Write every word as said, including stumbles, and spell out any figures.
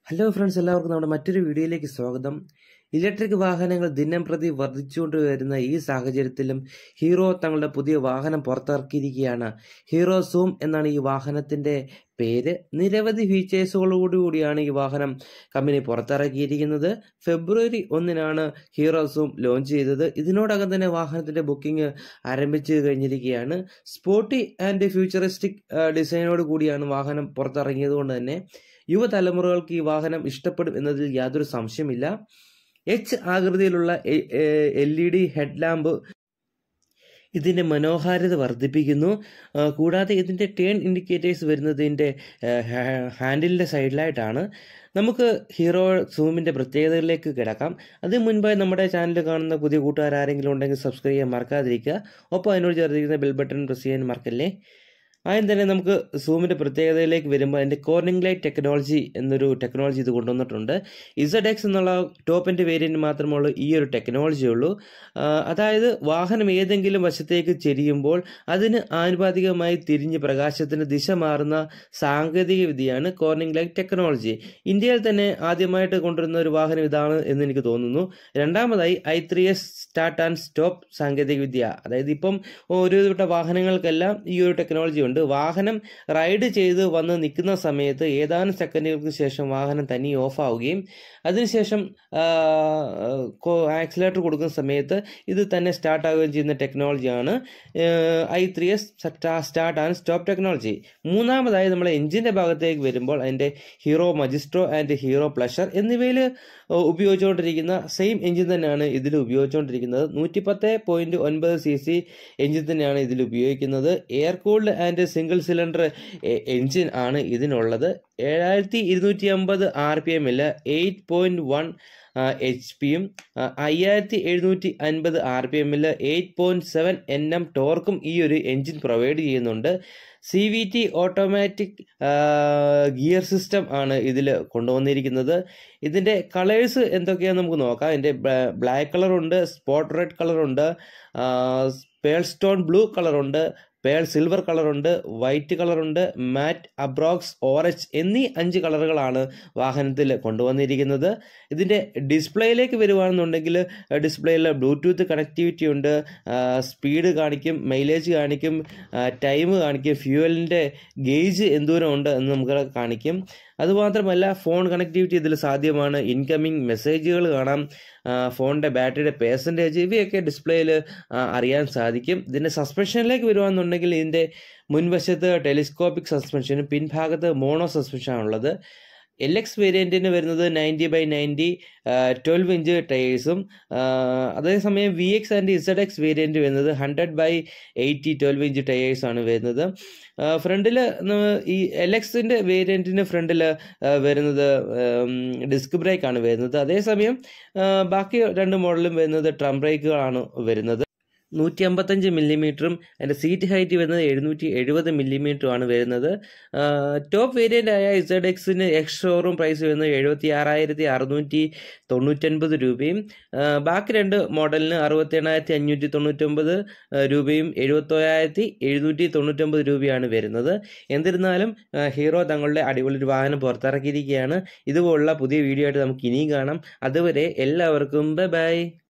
Hello friends, എല്ലാവർക്കും നമ്മുടെ മറ്റൊരു വീഡിയോയിലേക്ക് സ്വാഗതം. ഇലക്ട്രിക് വാഹനങ്ങൾ ദിനം പ്രതി വർദ്ധിച്ചുകൊണ്ട് വരുന്ന ഈ സാഹചര്യത്തിലും ഹീറോ തങ്ങളുടെ പുതിയ വാഹനം പുറത്തിറക്കിയിരിക്കുകയാണ്. ഹീറോ സൂം എന്നാണ് ഈ വാഹനത്തിന്റെ പേര്. നിരവധി ഫീച്ചേഴ്സുകളോടുകൂടിയാണ് ഈ വാഹനം കമ്പനി പുറത്തിറക്കിയിരിക്കുന്നത്. ഫെബ്രുവരി ഒന്നിനാണ് ഹീറോ സൂം ലോഞ്ച് ചെയ്തത്. ഇതിനോടകം തന്നെ വാഹനത്തിന്റെ ബുക്കിംഗ് ആരംഭിച്ചു കഴിഞ്ഞിരിക്കുകയാണ്. സ്പോർട്ടി ആൻഡ് ഫ്യൂച്ചറിസ്റ്റിക് ഡിസൈനോട് കൂടിയാണ് വാഹനം പുറത്തിറങ്ങിയത് കൊണ്ട് തന്നെ യുവതലമുറകൾക്ക് ഈ വാഹനം ഇഷ്ടപ്പെടും എന്നതിൽ യാതൊരു സംശയമില്ല. എച്ച് ആകൃതിയിലുള്ള L E D head lamp ഇതിന്റെ മനോഹാരിത വർദ്ധിപ്പിക്കുന്നു. കൂടാതെ ഇതിന്റെ ടേൺ ഇൻഡിക്കേറ്റേഴ്സ് വരുന്നതിന്റെ ഹാൻഡിലിന്റെ സൈഡിലായിട്ടാണ്. നമുക്ക് ഹീറോ സൂമിന്റെ പ്രത്യേകതകളിലേക്ക് കിടക്കാം. അതിന് മുൻപായി നമ്മുടെ ചാനൽ കാണുന്ന പുതിയ കൂട്ടുകാർ ആരെങ്കിലും ഉണ്ടെങ്കിൽ സബ്സ്ക്രൈബ് ചെയ്യാൻ മറക്കാതിരിക്കുക. ഒപ്പം അതിനോട് ചേർത്തിരിക്കുന്ന ബെൽ ബട്ടൺ പ്രസ് ചെയ്യാൻ മറക്കല്ലേ. ആദ്യം തന്നെ നമുക്ക് സൂമിന്റെ പ്രത്യേകതയിലേക്ക് വരുമ്പോൾ അതിന്റെ കോർണിംഗ് ലൈറ്റ് ടെക്നോളജി എന്നൊരു ടെക്നോളജി ഇത് കൊണ്ടുവന്നിട്ടുണ്ട്. ഇസഡ് എക്സ് എന്നുള്ള ടോപ്പിന്റെ വേരിയന്റ് മാത്രമുള്ള ഈ ഒരു ടെക്നോളജി ഉള്ളൂ. അതായത് വാഹനം ഏതെങ്കിലും വശത്തേക്ക് ചെരിയുമ്പോൾ അതിന് ആനുപാതികമായി തിരിഞ്ഞ് പ്രകാശത്തിന് ദിശ മാറുന്ന സാങ്കേതിക വിദ്യയാണ് കോർണിംഗ് ലൈറ്റ് ടെക്നോളജി. ഇന്ത്യയിൽ തന്നെ ആദ്യമായിട്ട് കൊണ്ടുവരുന്ന ഒരു വാഹനം ഇതാണ് എന്ന് എനിക്ക് തോന്നുന്നു. രണ്ടാമതായി I three S start and stop സാങ്കേതിക വിദ്യ. അതായത് ഇപ്പം ഒരുവിധപ്പെട്ട വാഹനങ്ങൾക്കെല്ലാം ഈ ഒരു ടെക്നോളജി ഉണ്ട്. വാഹനം റൈഡ് ചെയ്ത് വന്ന് നിൽക്കുന്ന സമയത്ത് ഏതാനും സെക്കൻഡുകൾക്ക് ശേഷം വാഹനം തനി ഓഫ് ആവുകയും അതിനുശേഷം ആക്സിലേറ്റർ കൊടുക്കുന്ന സമയത്ത് ഇത് തന്നെ സ്റ്റാർട്ട് ആവുകയും ചെയ്യുന്ന ടെക്നോളജിയാണ് I three S start and stop technology. മൂന്നാമതായി നമ്മുടെ എഞ്ചിന്റെ ഭാഗത്തേക്ക് വരുമ്പോൾ അതിന്റെ Hero Maestro and Hero Pleasure എന്നിവയിൽ ഉപയോഗിച്ചുകൊണ്ടിരിക്കുന്ന സെയിം എഞ്ചിൻ തന്നെയാണ് ഇതിൽ ഉപയോഗിച്ചുകൊണ്ടിരിക്കുന്നത്. നൂറ്റി പത്ത് പോയിന്റ് ഒൻപത് സി സി എഞ്ചിൻ തന്നെയാണ് ഇതിൽ ഉപയോഗിക്കുന്നത്. Air cooled and single cylinder engine ആണ് ഇതിനുള്ളത്. ഏഴായിരത്തി ഇരുന്നൂറ്റി അമ്പത് ആർ പി എമ്മില് എയ്റ്റ് പോയിന്റ് വൺ എച്ച് പിയും അയ്യായിരത്തി എഴുന്നൂറ്റി അൻപത് ആർ പി എമ്മില് eight point seven N M ടോർക്കും ഈ ഒരു എഞ്ചിൻ പ്രൊവൈഡ് ചെയ്യുന്നുണ്ട്. C V T automatic gear system ആണ് ഇതിൽ കൊണ്ടുവന്നിരിക്കുന്നത്. ഇതിന്റെ കളേഴ്സ് എന്തൊക്കെയാണെന്ന് നമുക്ക് നോക്കാം. ഇതിന്റെ ബ്ലാക്ക് കളറുണ്ട്, സ്പോട്ട് റെഡ് കളറുണ്ട്, പേൾ സ്റ്റോൺ ബ്ലൂ കളറുണ്ട്, പേൾ സിൽവർ കളറുണ്ട്, വൈറ്റ് കളറുണ്ട്, മാറ്റ് അബ്രോക്സ് ഓറഞ്ച് എന്നീ അഞ്ച് കളറുകളാണ് വാഹനത്തിൽ കൊണ്ടുവന്നിരിക്കുന്നത്. ഇതിന്റെ ഡിസ്പ്ലേയിലേക്ക് വരുവാണെന്നുണ്ടെങ്കിൽ ഡിസ്പ്ലേയിൽ ബ്ലൂടൂത്ത് കണക്ടിവിറ്റി ഉണ്ട്, സ്പീഡ് കാണിക്കും, മൈലേജ് കാണിക്കും, ടൈം കാണിക്കും, ഫ്യൂവലിന്റെ ഗേജ് എന്തോരം ഉണ്ട് എന്ന് നമുക്ക് കാണിക്കും. അതുമാത്രമല്ല ഫോൺ കണക്ടിവിറ്റി ഇതിൽ സാധ്യമാണ്. ഇൻകമിങ് മെസ്സേജുകൾ കാണാം, ഫോണിന്റെ ബാറ്ററിയുടെ പേഴ്സൻറ്റേജ് ഇവയൊക്കെ ഡിസ്പ്ലേയിൽ അറിയാൻ സാധിക്കും. ഇതിന്റെ സസ്പെൻഷനിലേക്ക് വരുവാണെന്നുണ്ടെങ്കിൽ ഇതിന്റെ മുൻവശത്ത് ടെലിസ്കോപ്പിക് സസ്പെൻഷനും പിൻഭാഗത്ത് മോണോ സസ്പെൻഷനാണുള്ളത്. എൽ എക്സ് വേരിയന്റിന് വരുന്നത് ninety by ninety twelve inch ടയേഴ്സും അതേസമയം V X and Z X variant വരുന്നത് hundred by eighty twelve inch tyres ആണ് വരുന്നത്. ഫ്രണ്ടില് ഈ എൽ എക്സിന്റെ വേരിയന്റിന് ഫ്രണ്ടില് വരുന്നത് ഡിസ്ക് ബ്രേക്ക് ആണ് വരുന്നത്. അതേസമയം ബാക്കി രണ്ട് മോഡലും വരുന്നത് ട്രം ബ്രേക്കുകളാണ് വരുന്നത്. നൂറ്റി അമ്പത്തഞ്ച് മില്ലിമീറ്ററും അതിന്റെ സീറ്റ് ഹൈറ്റ് വരുന്നത് എഴുന്നൂറ്റി എഴുപത് മില്ലിമീറ്ററും ആണ് വരുന്നത്. ടോപ്പ് വേരിയന്റ് ആയ ഇസഡ് എക്സിന് എക്സ് ഷോറൂം പ്രൈസ് വരുന്നത് എഴുപത്തി ആറായിരത്തി അറുന്നൂറ്റി തൊണ്ണൂറ്റൊൻപത് രൂപയും ബാക്കി രണ്ട് മോഡലിന് അറുപത്തി എണ്ണായിരത്തി അഞ്ഞൂറ്റി തൊണ്ണൂറ്റൊമ്പത് രൂപയും എഴുപത്തോരായിരത്തി എഴുന്നൂറ്റി തൊണ്ണൂറ്റൊമ്പത് രൂപയാണ് വരുന്നത്. എന്നിരുന്നാലും ഹീറോ തങ്ങളുടെ അടിപൊളി ഒരു വാഹനം പുറത്തിറക്കിയിരിക്കുകയാണ്. ഇതുപോലുള്ള പുതിയ വീഡിയോ ആയിട്ട് നമുക്ക് ഇനിയും കാണാം. അതുവരെ എല്ലാവർക്കും ബൈ ബൈ.